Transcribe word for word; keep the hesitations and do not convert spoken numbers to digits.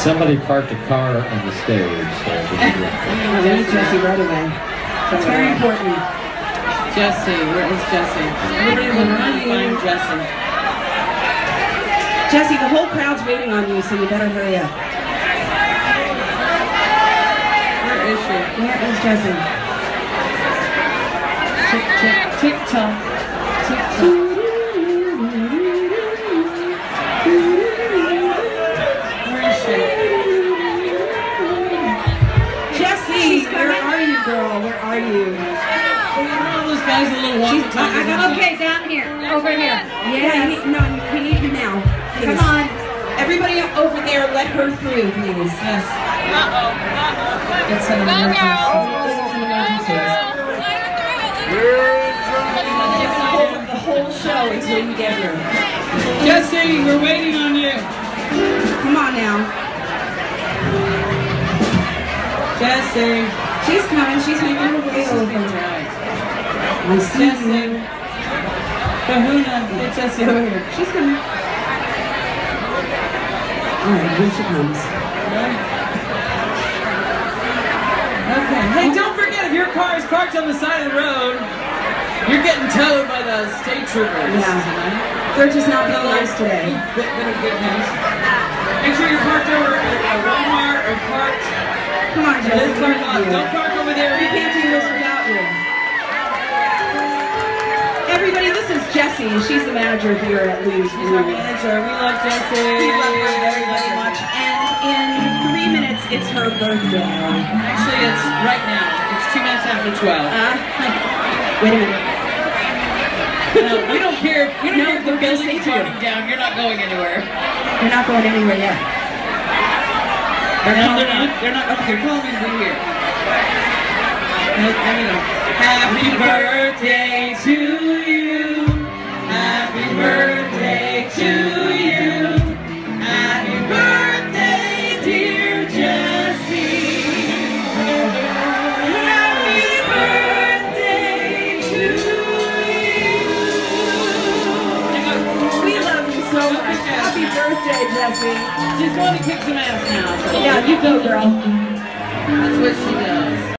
Somebody parked a car on the stage. So we need Jessie right away. It's very important. Jessie, where is Jessie? Everybody will run to find Jessie. Jessie, the whole crowd's waiting on you, so you better hurry up. Where is she? Where is Jessie? Tick, tick, tick, tock. Tick, tock. Where is she? Jessie, where are you, girl? Where are you? All those guys a little walkie talkie. Okay, down here. Over here. Yes. No, we need you now. Please. Come on. Everybody over there, let her through, please. Yes. Uh-oh. It's an emergency. It's an emergency. The whole show until you get here. Jessie, we're waiting on you. Come on now. Jessie. She's coming. She's making her way over. I see Jessie. you. Kahuna, get Jessie over here. She's coming. All right, here she comes. Okay. Hey, don't forget, if your car is parked on the side of the road, you're getting towed by the state troopers. Yeah. They're just not being nice today. Better get nice. Make sure you're parked over at Walmart or parked. Come on, Jessie. This parking lot. Don't park over there. We can't do this without you. Everybody, this is Jessie. She's the manager here at Lou's. She's our manager. We love Jessie. We love her very, very much. And in three minutes, it's her birthday. Actually, it's right now. It's two minutes after twelve. Uh, wait a minute. No, we don't care. We don't No, care if the we're gonna building's say to you. burning down. You're not going anywhere. You're not going anywhere yet. They're no, they're not. They're not. Okay, they're calling me to be here. No, there we go. Happy birthday to you. Happy birthday to you. Happy birthday, dear Jessie. Happy birthday to you. We love you so much. Happy birthday, Jessie. She's going to kick some ass now. So Yeah, you go, girl. that's what she does.